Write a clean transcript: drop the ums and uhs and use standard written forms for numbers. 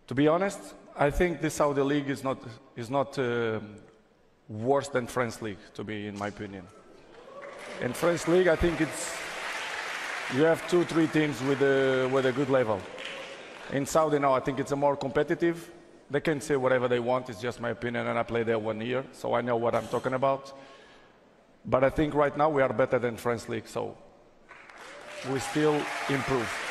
To be honest, I think the Saudi League is not worse than French League, to be in my opinion. In French League, I think you have 2-3 teams with a good level. In Saudi now, I think it's a more competitive. They can say whatever they want. It's just my opinion, and I played there 1 year, so I know what I'm talking about. But I think right now we are better than French League, so we still improve.